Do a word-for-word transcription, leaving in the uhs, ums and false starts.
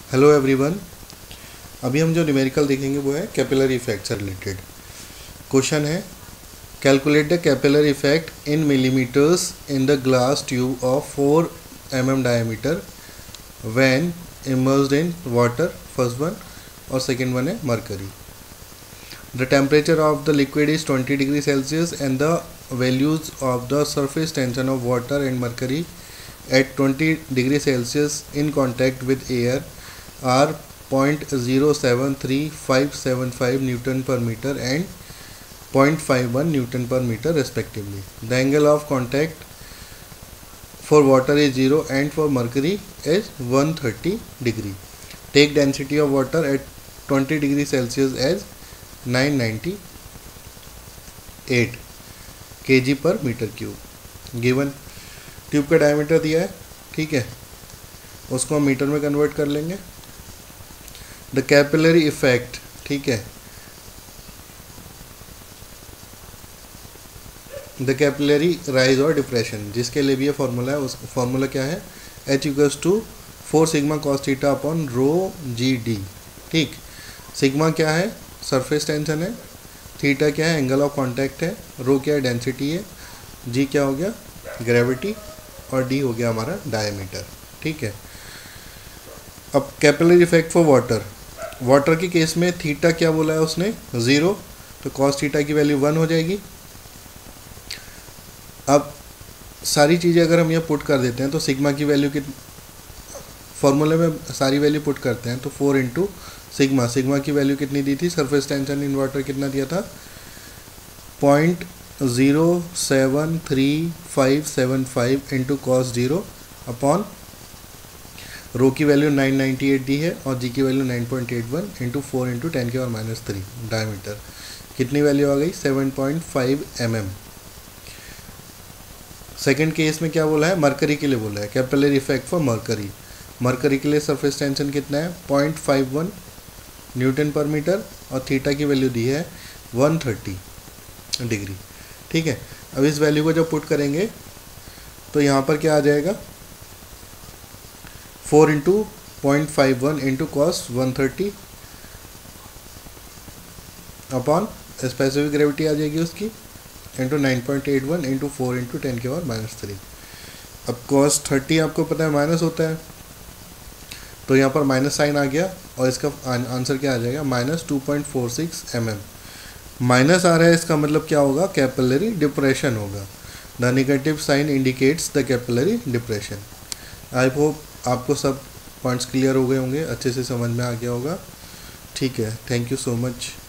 Hello everyone. अभी हम जो न्यूमेरिकल देखेंगे वो है कैपिलरी इफेक्ट से रिलेटेड। क्वेश्चन है calculate the capillary effect in millimetres in the glass tube of four M M diameter when immersed in water. First one और second one है mercury. The temperature of the liquid is twenty degree Celsius and the values of the surface tension of water and mercury at twenty degree Celsius in contact with air are zero point zero seven three five seven five Newton per meter and zero point five one Newton per meter respectively. The angle of contact for water is zero and for mercury is one hundred thirty degree. Take density of water at twenty degree Celsius as nine hundred ninety-eight kg per meter cube. Given tube का diameter दिया है, ठीक है, उसको हम metre में convert कर लेंगे। द कैपिलरी इफेक्ट, ठीक है, द कैपिलरी राइज और डिप्रेशन, जिसके लिए भी ये फॉर्मूला है, उस फॉर्मूला क्या है, H equals to four sigma cos theta upon rho G D. ठीक, सिग्मा क्या है, सरफेस टेंशन है, थीटा क्या है, एंगल ऑफ कांटेक्ट है, रो क्या है, डेंसिटी है, जी क्या हो गया, ग्रेविटी, और डी हो गया हमारा डायमीटर। ठीक है, अब capillary effect for water, water के केस में थीटा क्या बोला है उसने, ज़ीरो, तो कॉस थीटा की वैल्यू वन हो जाएगी। अब सारी चीज़ें अगर हम ये पुट कर देते हैं तो सिग्मा की वैल्यू कित फॉर्मूले में सारी वैल्यू पुट करते हैं तो फोर इंटू सिग्मा, सिग्मा की वैल्यू कितनी दी थी, सरफेस टेंशन इन वाटर कितना दिया था, point zero seven three five seven five into cos zero upon rho की वैल्यू नाइन नाइन्टी एट दी है और जी की value nine point eight one into four into ten के और माइनस थ्री डायमीटर, कितनी वैल्यू आ गई, seven point five M M. Second case में क्या बोला है, मरकरी के लिए बोला है, capillary effect for mercury. Mercury के लिए सरफेस टेंशन कितना है, point five one newton per metre और थीटा की वैल्यू दी है वन थर्टी डिग्री। ठीक है, अब इस वैल्यू को जब पुट करेंगे तो यहाँ पर क्या आ जाएगा, four into point five one into cos one thirty upon specific gravity आ जाएगी उसकी into nine point eight one into four into ten के बाद माइनस थ्री। अब कॉस थर्टी आपको पता है माइनस होता है, तो यहाँ पर माइनस साइन आ गया और इसका आंसर क्या आ जाएगा, minus two point four six M M. Minus आ रहा है, इसका मतलब क्या होगा, कैपिलरी डिप्रेशन होगा। The negative sign indicates the capillary depression. I hope आपको सब पॉइंट्स क्लियर हो गए होंगे, अच्छे से समझ में आ गया होगा। ठीक है, थैंक यू सो मच।